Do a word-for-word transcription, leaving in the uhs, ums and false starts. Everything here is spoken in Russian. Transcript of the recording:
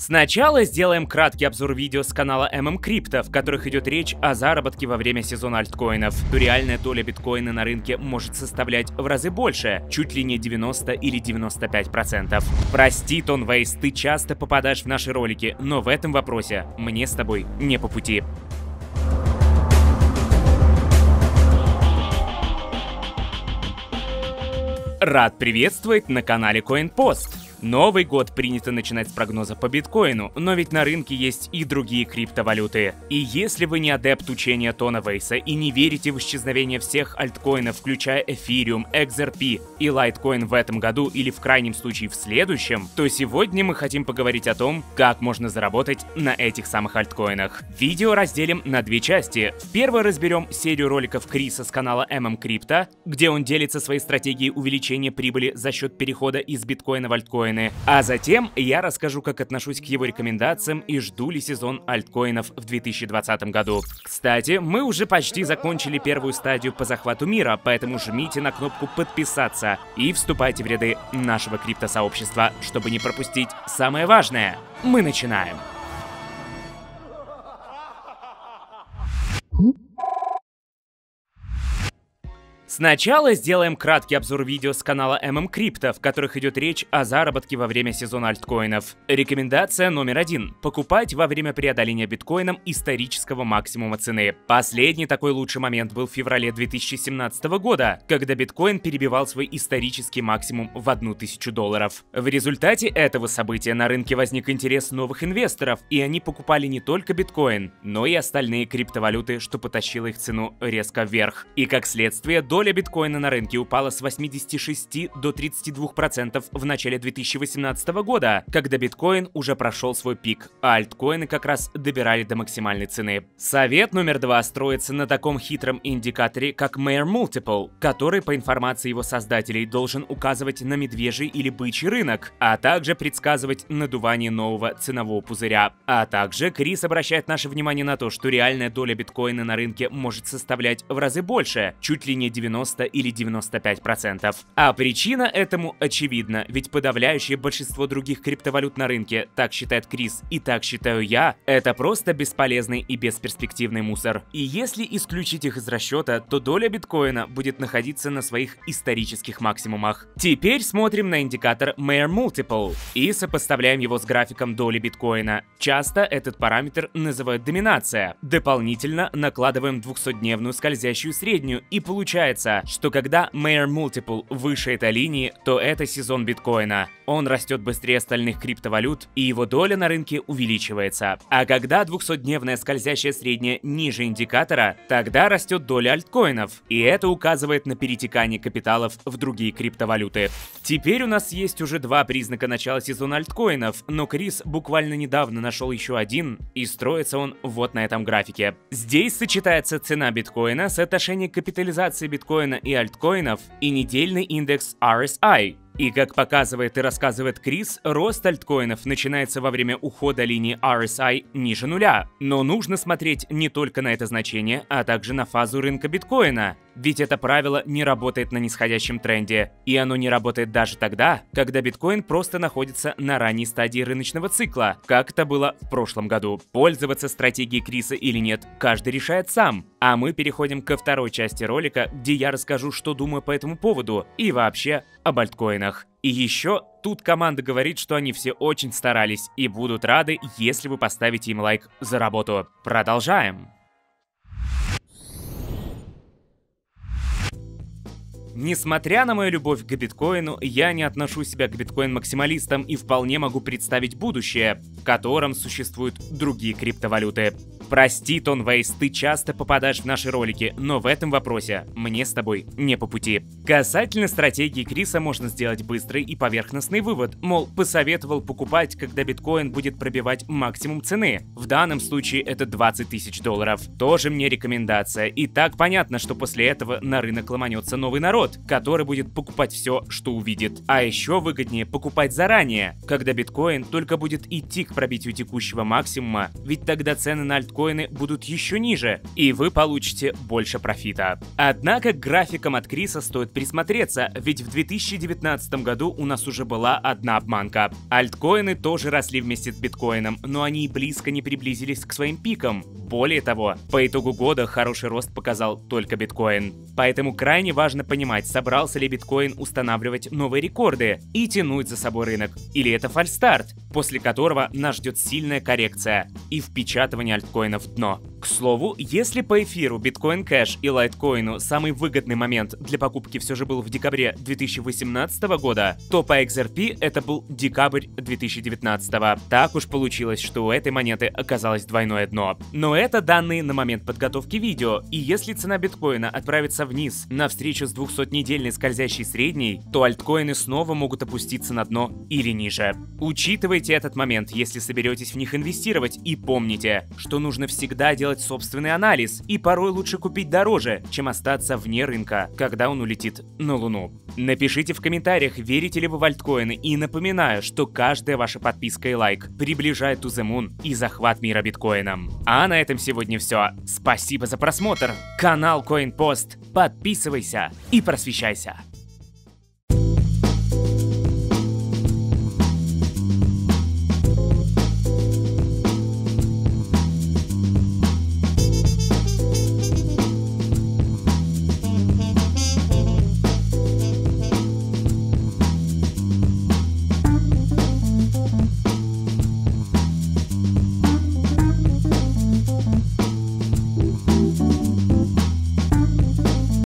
Сначала сделаем краткий обзор видео с канала эм эм Crypto, в которых идет речь о заработке во время сезона альткоинов. То реальная доля биткоина на рынке может составлять в разы больше, чуть ли не девяносто или девяносто пять процентов. Прости, Тонвейс, ты часто попадаешь в наши ролики, но в этом вопросе мне с тобой не по пути. Рад приветствовать на канале CoinPost. Новый год принято начинать с прогноза по биткоину, но ведь на рынке есть и другие криптовалюты. И если вы не адепт учения Тонвейса и не верите в исчезновение всех альткоинов, включая Ethereum, икс ар пи и Litecoin в этом году или в крайнем случае в следующем, то сегодня мы хотим поговорить о том, как можно заработать на этих самых альткоинах. Видео разделим на две части. В первой разберем серию роликов Криса с канала эм эм Crypto, где он делится своей стратегией увеличения прибыли за счет перехода из биткоина в альткоин. А затем я расскажу, как отношусь к его рекомендациям и жду ли сезон альткоинов в две тысячи двадцатом году. Кстати, мы уже почти закончили первую стадию по захвату мира, поэтому жмите на кнопку подписаться и вступайте в ряды нашего криптосообщества, чтобы не пропустить самое важное. Мы начинаем! Сначала сделаем краткий обзор видео с канала эм эм Crypto, в которых идет речь о заработке во время сезона альткоинов. Рекомендация номер один. Покупать во время преодоления биткоином исторического максимума цены. Последний такой лучший момент был в феврале две тысячи семнадцатого года, когда биткоин перебивал свой исторический максимум в одну тысячу долларов. В результате этого события на рынке возник интерес новых инвесторов, и они покупали не только биткоин, но и остальные криптовалюты, что потащило их цену резко вверх. И как следствие, доля Доля биткоина на рынке упала с восьмидесяти шести до тридцати двух процентов в начале две тысячи восемнадцатого года, когда биткоин уже прошел свой пик, а альткоины как раз добирали до максимальной цены. Совет номер два строится на таком хитром индикаторе, как Mayer Multiple, который, по информации его создателей, должен указывать на медвежий или бычий рынок, а также предсказывать надувание нового ценового пузыря. А также Крис обращает наше внимание на то, что реальная доля биткоина на рынке может составлять в разы больше, чуть ли не девяносто или девяносто пять процентов. А причина этому очевидна, ведь подавляющее большинство других криптовалют на рынке, так считает Крис и так считаю я, это просто бесполезный и бесперспективный мусор. И если исключить их из расчета, то доля биткоина будет находиться на своих исторических максимумах. Теперь смотрим на индикатор Mayer Multiple и сопоставляем его с графиком доли биткоина. Часто этот параметр называют доминация. Дополнительно накладываем двухсотдневную скользящую среднюю, и получается, что когда Mayer Multiple выше этой линии, то это сезон биткоина. Он растет быстрее остальных криптовалют, и его доля на рынке увеличивается. А когда двухсотдневная скользящая средняя ниже индикатора, тогда растет доля альткоинов, и это указывает на перетекание капиталов в другие криптовалюты. Теперь у нас есть уже два признака начала сезона альткоинов, но Крис буквально недавно нашел еще один, и строится он вот на этом графике. Здесь сочетается цена биткоина, соотношение капитализации биткоина и альткоинов и недельный индекс ар эс ай. И как показывает и рассказывает Крис, рост альткоинов начинается во время ухода линии ар эс ай ниже нуля. Но нужно смотреть не только на это значение, а также на фазу рынка биткоина. Ведь это правило не работает на нисходящем тренде. И оно не работает даже тогда, когда биткоин просто находится на ранней стадии рыночного цикла, как это было в прошлом году. Пользоваться стратегией Криса или нет, каждый решает сам. А мы переходим ко второй части ролика, где я расскажу, что думаю по этому поводу и вообще об альткоинах. И еще тут команда говорит, что они все очень старались и будут рады, если вы поставите им лайк за работу. Продолжаем. Несмотря на мою любовь к биткоину, я не отношу себя к биткоин-максималистам и вполне могу представить будущее, в котором существуют другие криптовалюты. Прости, Тонвейс, ты часто попадаешь в наши ролики, но в этом вопросе мне с тобой не по пути. Касательно стратегии Криса можно сделать быстрый и поверхностный вывод, мол, посоветовал покупать, когда биткоин будет пробивать максимум цены. В данном случае это двадцать тысяч долларов. Тоже мне рекомендация. И так понятно, что после этого на рынок ломанется новый народ, который будет покупать все, что увидит. А еще выгоднее покупать заранее, когда биткоин только будет идти к пробитию текущего максимума, ведь тогда цены на альткоин биткоины будут еще ниже, и вы получите больше профита. Однако к графикам от Криса стоит присмотреться, ведь в две тысячи девятнадцатом году у нас уже была одна обманка. Альткоины тоже росли вместе с биткоином, но они и близко не приблизились к своим пикам. Более того, по итогу года хороший рост показал только биткоин. Поэтому крайне важно понимать, собрался ли биткоин устанавливать новые рекорды и тянуть за собой рынок, или это фальстарт, после которого нас ждет сильная коррекция и впечатывание альткоинов в дно. К слову, если по эфиру, биткоин кэш и лайткоину самый выгодный момент для покупки все же был в декабре две тысячи восемнадцатого года, то по икс ар пи это был декабрь две тысячи девятнадцатого. Так уж получилось, что у этой монеты оказалось двойное дно. Но это данные на момент подготовки видео, и если цена биткоина отправится вниз навстречу с двухсотнедельной скользящей средней, то альткоины снова могут опуститься на дно или ниже. Учитывайте этот момент, если соберетесь в них инвестировать, и помните, что нужно всегда делать собственный анализ, и порой лучше купить дороже, чем остаться вне рынка, когда он улетит на Луну. Напишите в комментариях, верите ли вы в альткоины, и напоминаю, что каждая ваша подписка и лайк приближает to the moon и захват мира биткоином. А на этом сегодня все. Спасибо за просмотр. Канал CoinPost. Подписывайся и просвещайся.